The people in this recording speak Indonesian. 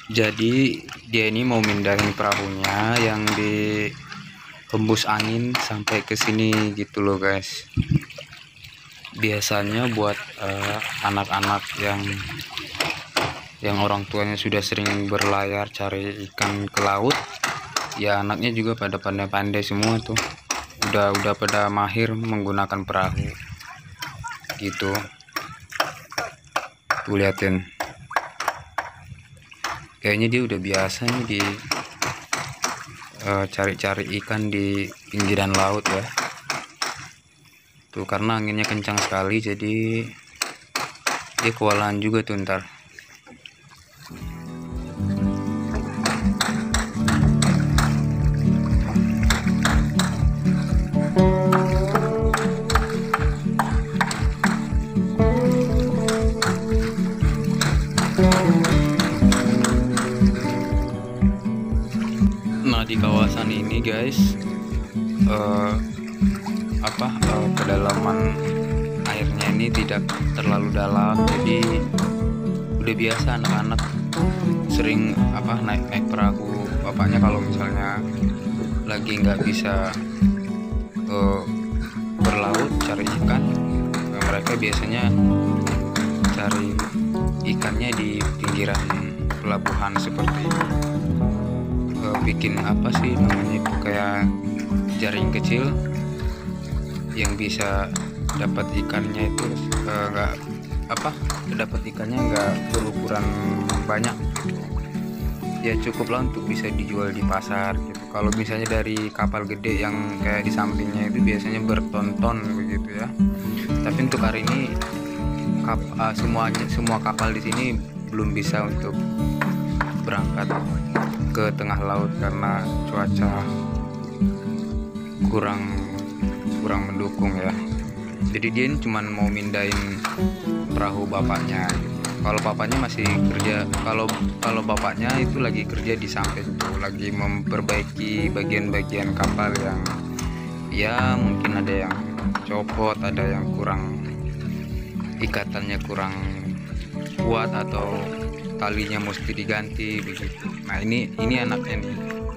Jadi dia ini mau mindahin perahunya yang dihembus angin sampai ke sini gitu loh guys. Biasanya buat anak-anak yang orang tuanya sudah sering berlayar cari ikan ke laut, ya anaknya juga pada pandai-pandai semua tuh. Udah pada mahir menggunakan perahu gitu. Tuh liatin. Kayaknya dia udah biasa nih di cari-cari ikan di pinggiran laut ya. Tuh karena anginnya kencang sekali jadi dia kewalahan juga tuh ntar. Nah di kawasan ini guys, kedalaman airnya ini tidak terlalu dalam, jadi udah biasa anak-anak sering naik perahu bapaknya kalau misalnya lagi nggak bisa berlaut cari ikan. Mereka biasanya cari ikannya di pinggiran pelabuhan seperti ini. Bikin apa sih namanya itu, kayak jaring kecil yang bisa dapat ikannya itu dapat ikannya nggak berukuran banyak gitu. Ya cukuplah untuk bisa dijual di pasar gitu. Kalau misalnya dari kapal gede yang kayak di sampingnya itu biasanya bertonton begitu ya. Tapi untuk hari ini semua kapal di sini belum bisa untuk berangkat ke tengah laut karena cuaca kurang mendukung ya. Jadi dia ini cuman mau mindahin perahu bapaknya. Kalau bapaknya masih kerja, kalau bapaknya itu lagi kerja di samping tuh, lagi memperbaiki bagian-bagian kapal yang ya mungkin ada yang copot, ada yang kurang, ikatannya kurang kuat atau talinya mesti diganti begitu. Nah ini anaknya nih